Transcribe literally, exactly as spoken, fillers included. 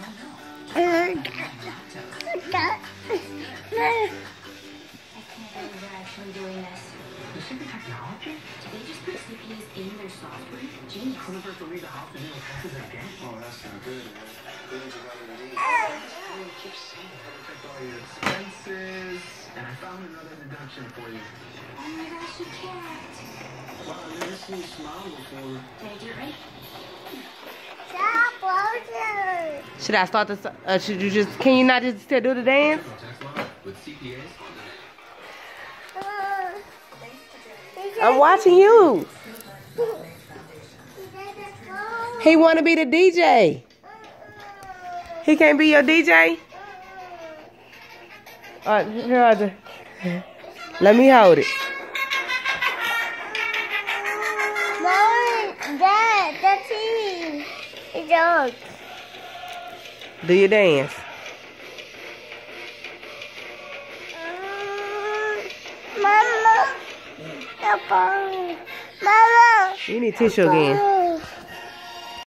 I can't believe they're actually doing this. The secret technology? Did they just put C P Us in their software? Genius. Couldn't have to leave the house and do taxes again? Oh, that's not good, man. Things are better than these. You keep saying that affect all your expenses. And I found another deduction for you. Oh my gosh, you can't. Wow, I've never seen you smile before. Did I do it right? stop closing. Should I start the? Uh, should you just? Can you not just still do the dance? With C P As? I'm watching you. He want to be the D J. He can't be your D J. All right, here I do. Let me hold it. Mom, Dad, that's he. It's dog. Do your dance. Mama. Mama. You need tissue again.